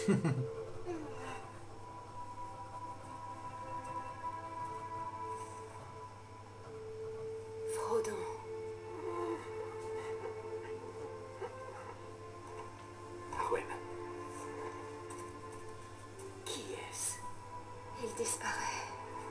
Frodon. Arwen. Qui est-ce? Il disparaît.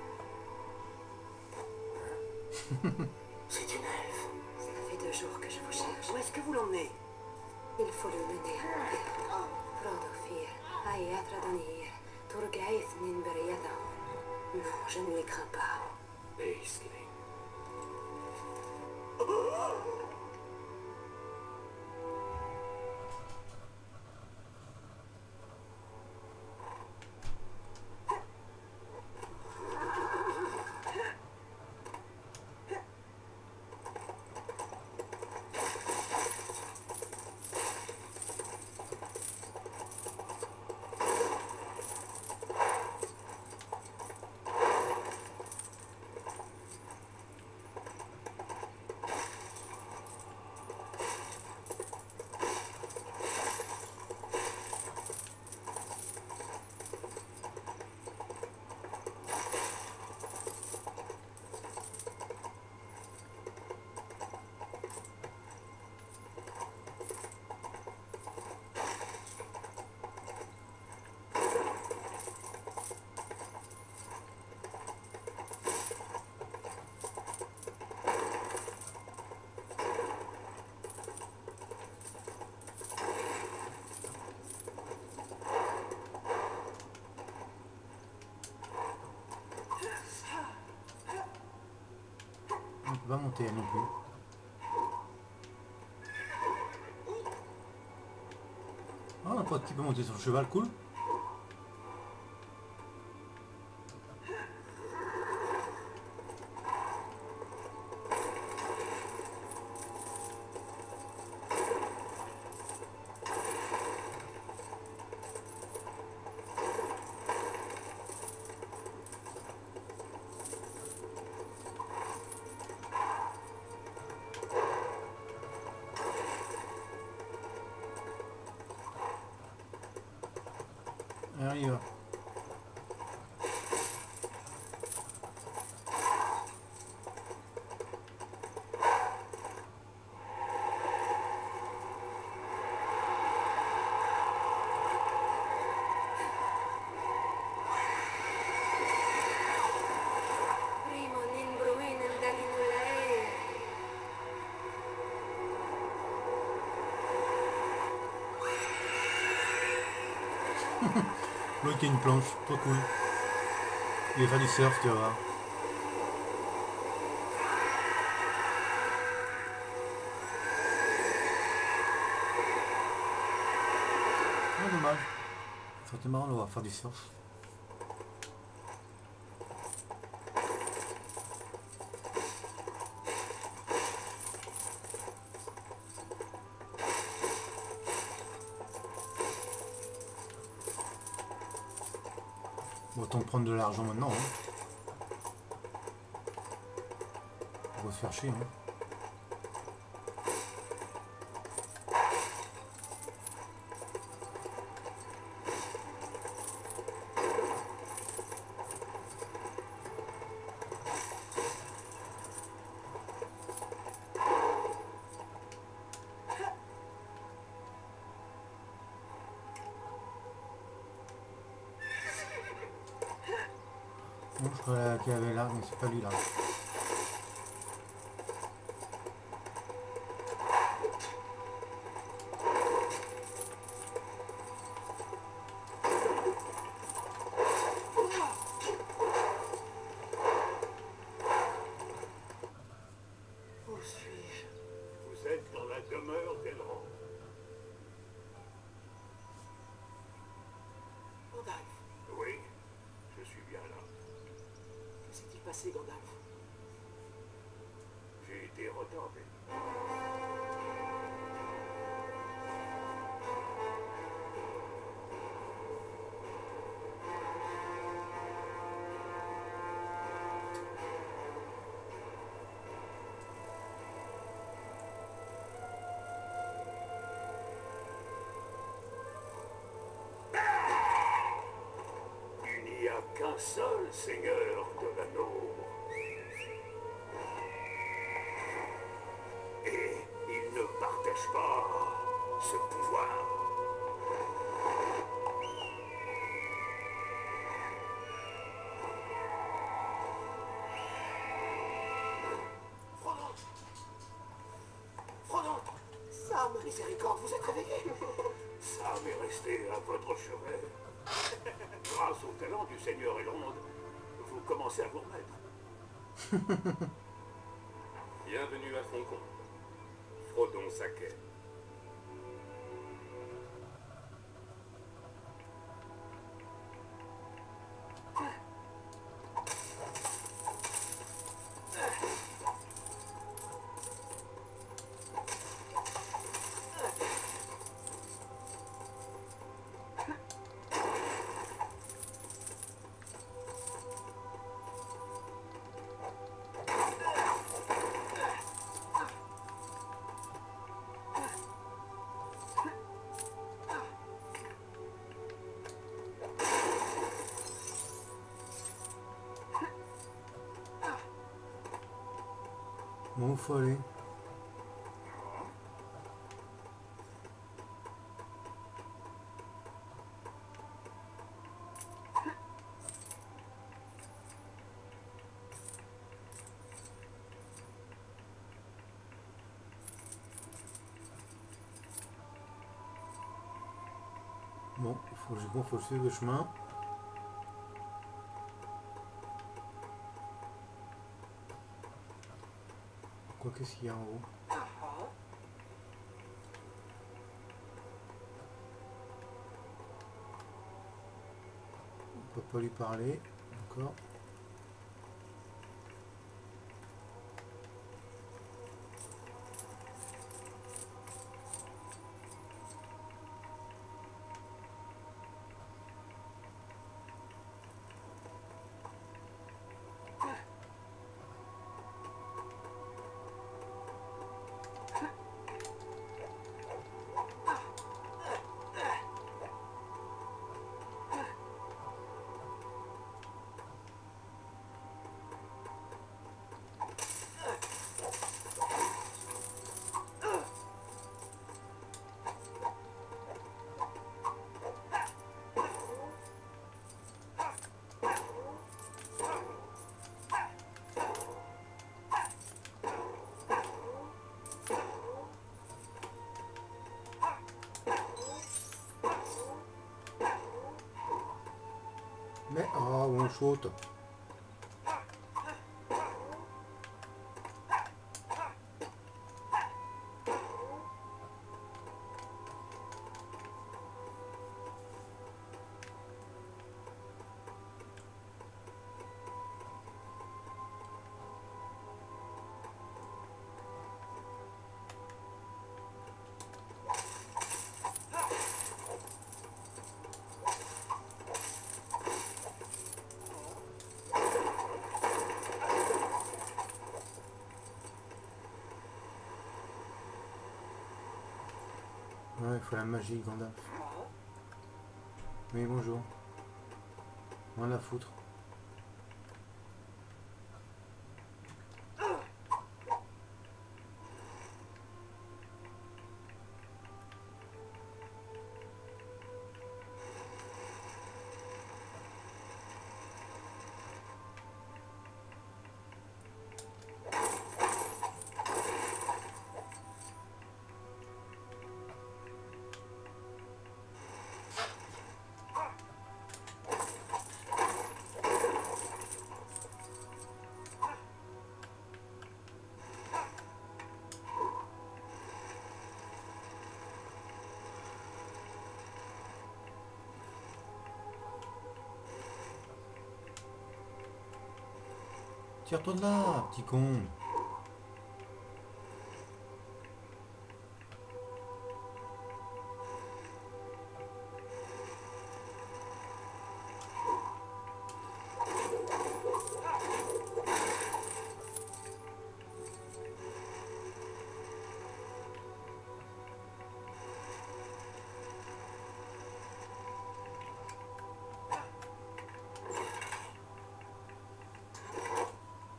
C'est une elfe. Ça fait 2 jours que je vous cherche. Où est-ce que vous l'emmenez? Il faut le mener. Frodofir, Ayatradanir, Turgaith Ninberiada. Non, je ne les crains pas. Aisling. On peut pas monter non plus. Ah, un pote qui peut monter sur le cheval, cool. Allez, on y va. Primo Ninbruin Dalinulae. L'autre qui a une planche, trop cool. Il va faire du surf, tu vas voir. Oh, dommage. Ça aurait été marrant de le voir faire du surf. Bon, autant prendre de l'argent maintenant. Hein. On va se faire chier. Hein. Bon, je crois qu'il y avait là, mais c'est pas lui là. Où suis-je? Vous êtes dans la demeure d'Elrond. Gandalf. Oui, je suis bien là. Que s'est-il passé, Gandalf? J'ai été retardé. seul seigneur de l'anneau. Et il ne partage pas ce pouvoir. Frodon! Frodon! Sam, miséricorde, vous êtes réveillé? Sam est resté à votre chevet. Grâce au talent du seigneur Elrond, vous commencez à vous remettre. Bienvenue à Foncon. Frodon Saquet. Bon, faut aller. Bon, faut suivre le chemin. Quoi, qu'est-ce qu'il y a en haut? On peut pas lui parler, d'accord. Mais ah, on saute. Ouais, il faut la magie, Gandalf. Oui, bonjour. On la foutre. Tire-toi de là, petit con.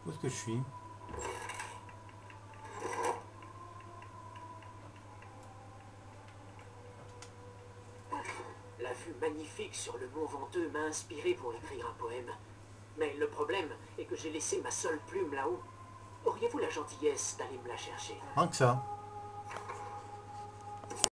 Où est-ce que je suis? La vue magnifique sur le mont Venteux m'a inspiré pour écrire un poème. Mais le problème est que j'ai laissé ma seule plume là-haut. Auriez-vous la gentillesse d'aller me la chercher? Rien que ça.